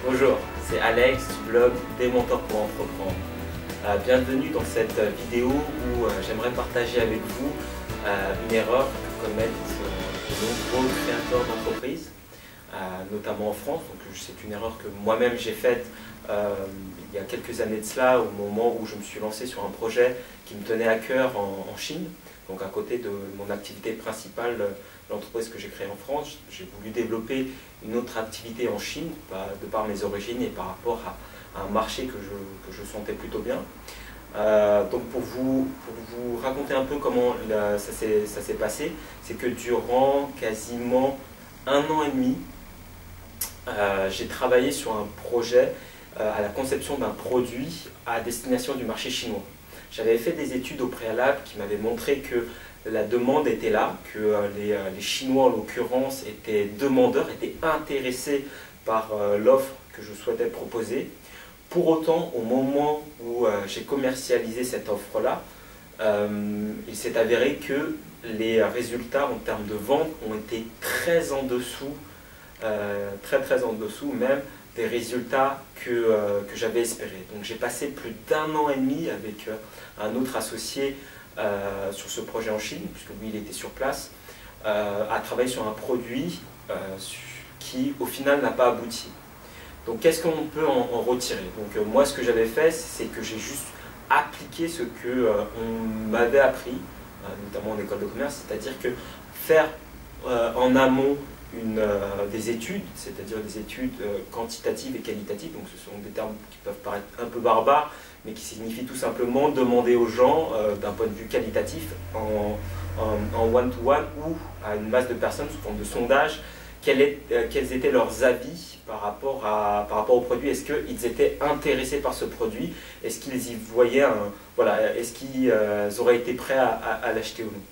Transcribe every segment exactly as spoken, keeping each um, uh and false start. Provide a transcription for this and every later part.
Bonjour, c'est Alex du blog Des mentors pour entreprendre. Euh, bienvenue dans cette vidéo où euh, j'aimerais partager avec vous euh, une erreur que commettent euh, de nombreux créateurs d'entreprises, euh, notamment en France. C'est une erreur que moi-même j'ai faite euh, il y a quelques années de cela, au moment où je me suis lancé sur un projet qui me tenait à cœur en, en Chine. Donc à côté de mon activité principale, l'entreprise que j'ai créée en France, j'ai voulu développer une autre activité en Chine, de par mes origines et par rapport à, à un marché que je, que je sentais plutôt bien. Euh, donc pour vous, pour vous raconter un peu comment la, ça s'est passé, c'est que durant quasiment un an et demi, euh, j'ai travaillé sur un projet euh, à la conception d'un produit à destination du marché chinois. J'avais fait des études au préalable qui m'avaient montré que la demande était là, que les, les Chinois en l'occurrence étaient demandeurs, étaient intéressés par l'offre que je souhaitais proposer. Pour autant, au moment où j'ai commercialisé cette offre-là, euh, il s'est avéré que les résultats en termes de vente ont été très en dessous, euh, très très en dessous même des résultats que, euh, que j'avais espérés. Donc j'ai passé plus d'un an et demi avec euh, un autre associé euh, sur ce projet en Chine, puisque lui il était sur place, euh, à travailler sur un produit euh, qui au final n'a pas abouti. Donc qu'est-ce qu'on peut en, en retirer? Donc euh, moi ce que j'avais fait, c'est que j'ai juste appliqué ce que euh, on m'avait appris, euh, notamment en école de commerce, c'est-à-dire que faire euh, en amont Une, euh, des études, c'est-à-dire des études euh, quantitatives et qualitatives, donc ce sont des termes qui peuvent paraître un peu barbares, mais qui signifient tout simplement demander aux gens, euh, d'un point de vue qualitatif, en one-to-one ou à une masse de personnes sous forme de sondage, quel est, euh, quels étaient leurs avis par rapport, à, par rapport au produit. Est-ce qu'ils étaient intéressés par ce produit? Est-ce qu'ils y voyaient un... Voilà, est-ce qu'ils euh, auraient été prêts à, à, à l'acheter ou non?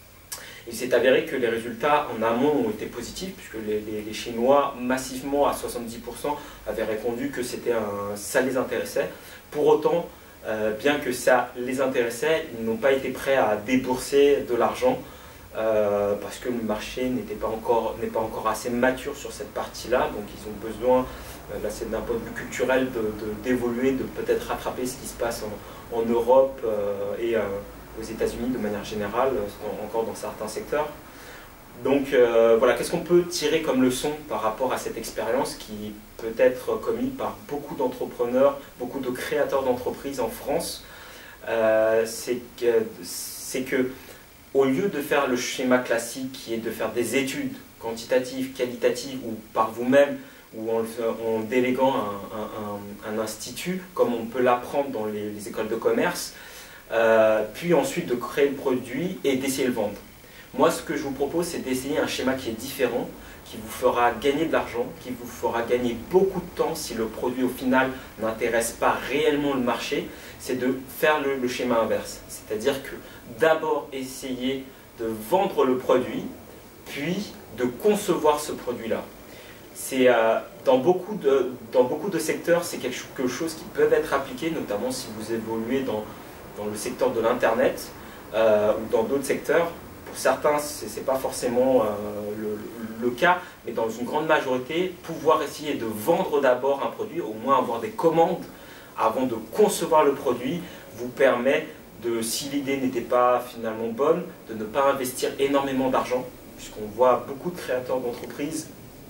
Il s'est avéré que les résultats en amont ont été positifs, puisque les, les, les Chinois, massivement à soixante-dix pour cent, avaient répondu que c'était un, ça les intéressait. Pour autant, euh, bien que ça les intéressait, ils n'ont pas été prêts à débourser de l'argent, euh, parce que le marché n'était pas encore, n'est pas encore assez mature sur cette partie-là, donc ils ont besoin, euh, là c'est d'un point de vue culturel, d'évoluer, de, de, de peut-être rattraper ce qui se passe en, en Europe euh, et euh, aux États-Unis de manière générale, encore dans certains secteurs. Donc euh, voilà, qu'est-ce qu'on peut tirer comme leçon par rapport à cette expérience qui peut être commise par beaucoup d'entrepreneurs, beaucoup de créateurs d'entreprises en France? euh, C'est que, c'est que au lieu de faire le schéma classique qui est de faire des études quantitatives, qualitatives ou par vous-même, ou en, en déléguant un, un, un, un institut, comme on peut l'apprendre dans les, les écoles de commerce, Euh, puis ensuite de créer le produit et d'essayer de le vendre. Moi, ce que je vous propose, c'est d'essayer un schéma qui est différent, qui vous fera gagner de l'argent, qui vous fera gagner beaucoup de temps si le produit au final n'intéresse pas réellement le marché. C'est de faire le, le schéma inverse, c'est-à-dire que d'abord essayer de vendre le produit, puis de concevoir ce produit-là. C'est euh, dans beaucoup de, dans beaucoup de secteurs, c'est quelque chose qui peut être appliqué, notamment si vous évoluez dans dans le secteur de l'Internet euh, ou dans d'autres secteurs. Pour certains, ce n'est pas forcément euh, le, le cas, mais dans une grande majorité, pouvoir essayer de vendre d'abord un produit, au moins avoir des commandes avant de concevoir le produit, vous permet, de, si l'idée n'était pas finalement bonne, de ne pas investir énormément d'argent, puisqu'on voit beaucoup de créateurs d'entreprises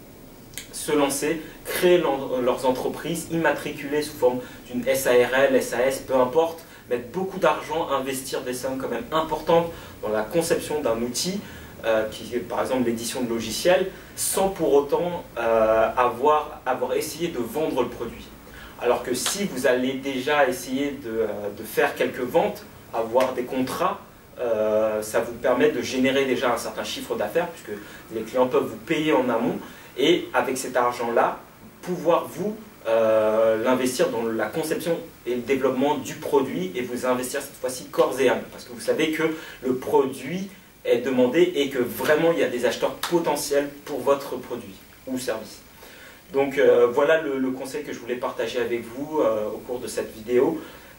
se lancer, créer leurs entreprises, immatriculer sous forme d'une S A R L, S A S, peu importe, mettre beaucoup d'argent, investir des sommes quand même importantes dans la conception d'un outil, euh, qui est par exemple l'édition de logiciels, sans pour autant euh, avoir, avoir essayé de vendre le produit. Alors que si vous allez déjà essayer de, euh, de faire quelques ventes, avoir des contrats, euh, ça vous permet de générer déjà un certain chiffre d'affaires, puisque les clients peuvent vous payer en amont, et avec cet argent-là, pouvoir vous Euh, l'investir dans la conception et le développement du produit et vous investir cette fois-ci corps et âme, parce que vous savez que le produit est demandé et que vraiment il y a des acheteurs potentiels pour votre produit ou service. Donc euh, voilà le, le conseil que je voulais partager avec vous euh, au cours de cette vidéo.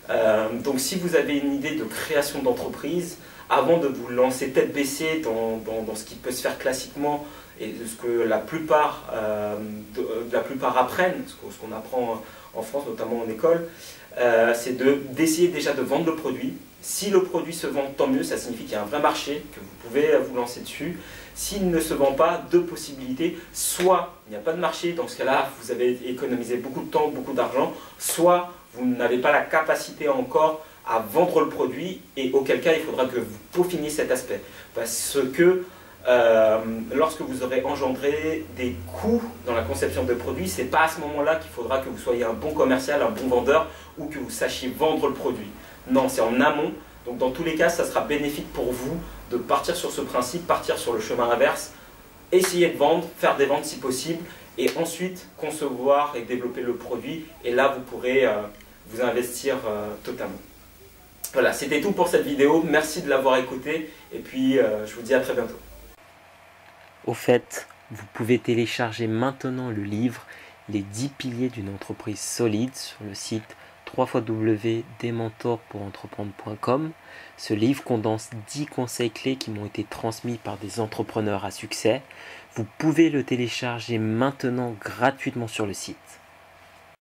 Euh, donc si vous avez une idée de création d'entreprise, avant de vous lancer tête baissée dans, dans, dans ce qui peut se faire classiquement et de ce que la plupart, euh, de, de la plupart apprennent, ce qu'on apprend en France, notamment en école, euh, c'est d'essayer déjà de vendre le produit. Si le produit se vend, tant mieux, ça signifie qu'il y a un vrai marché, que vous pouvez vous lancer dessus. S'il ne se vend pas, deux possibilités. Soit il n'y a pas de marché, dans ce cas-là, vous avez économisé beaucoup de temps, beaucoup d'argent, soit vous n'avez pas la capacité encore à vendre le produit, et auquel cas il faudra que vous peaufiniez cet aspect. Parce que euh, lorsque vous aurez engendré des coûts dans la conception de produits, ce n'est pas à ce moment-là qu'il faudra que vous soyez un bon commercial, un bon vendeur, ou que vous sachiez vendre le produit. Non, c'est en amont. Donc dans tous les cas, ça sera bénéfique pour vous de partir sur ce principe, partir sur le chemin inverse, essayer de vendre, faire des ventes si possible, et ensuite concevoir et développer le produit, et là vous pourrez euh, vous investir euh, totalement. Voilà, c'était tout pour cette vidéo. Merci de l'avoir écouté et puis euh, je vous dis à très bientôt. Au fait, vous pouvez télécharger maintenant le livre Les dix piliers d'une entreprise solide sur le site w w w point des mentors pour entreprendre point com. Ce livre condense dix conseils clés qui m'ont été transmis par des entrepreneurs à succès. Vous pouvez le télécharger maintenant gratuitement sur le site.